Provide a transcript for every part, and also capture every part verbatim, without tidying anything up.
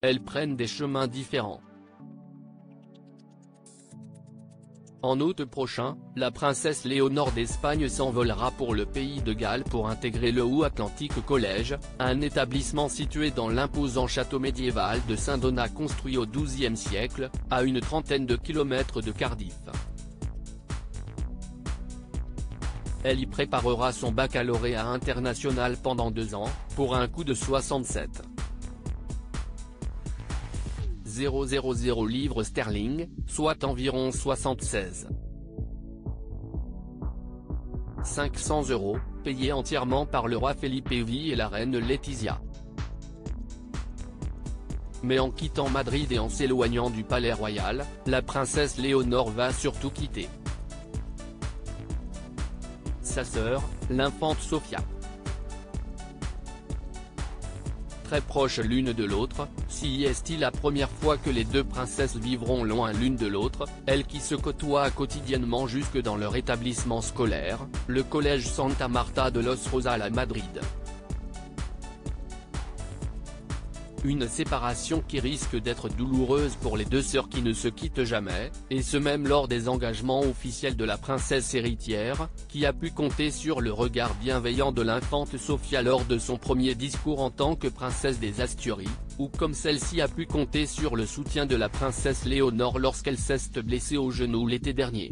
elles prennent des chemins différents. En août prochain, la princesse Léonore d'Espagne s'envolera pour le pays de Galles pour intégrer le Hou Atlantic College, un établissement situé dans l'imposant château médiéval de Saint-Donat construit au douzième siècle, à une trentaine de kilomètres de Cardiff. Elle y préparera son baccalauréat international pendant deux ans, pour un coût de soixante-sept mille livres sterling, soit environ soixante-seize mille cinq cents euros, payés entièrement par le roi Felipe V et la reine Laetitia. Mais en quittant Madrid et en s'éloignant du palais royal, la princesse Léonore va surtout quitter sa sœur, l'infante Sofia. Très proches l'une de l'autre, si est la première fois que les deux princesses vivront loin l'une de l'autre, elles qui se côtoient quotidiennement jusque dans leur établissement scolaire, le collège Santa Marta de Los Rosal à Madrid. Une séparation qui risque d'être douloureuse pour les deux sœurs qui ne se quittent jamais, et ce même lors des engagements officiels de la princesse héritière, qui a pu compter sur le regard bienveillant de l'infante Sofia lors de son premier discours en tant que princesse des Asturies, ou comme celle-ci a pu compter sur le soutien de la princesse Léonore lorsqu'elle s'est blessée au genou l'été dernier.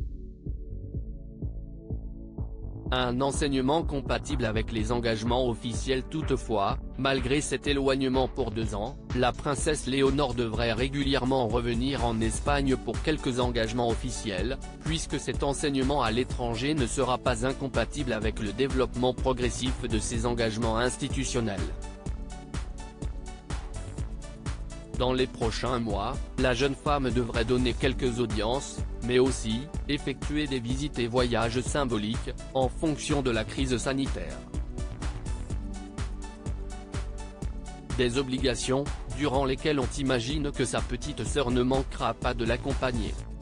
Un enseignement compatible avec les engagements officiels toutefois, malgré cet éloignement pour deux ans, la princesse Léonore devrait régulièrement revenir en Espagne pour quelques engagements officiels, puisque cet enseignement à l'étranger ne sera pas incompatible avec le développement progressif de ses engagements institutionnels. Dans les prochains mois, la jeune femme devrait donner quelques audiences, mais aussi, effectuer des visites et voyages symboliques, en fonction de la crise sanitaire. Des obligations, durant lesquelles on imagine que sa petite sœur ne manquera pas de l'accompagner.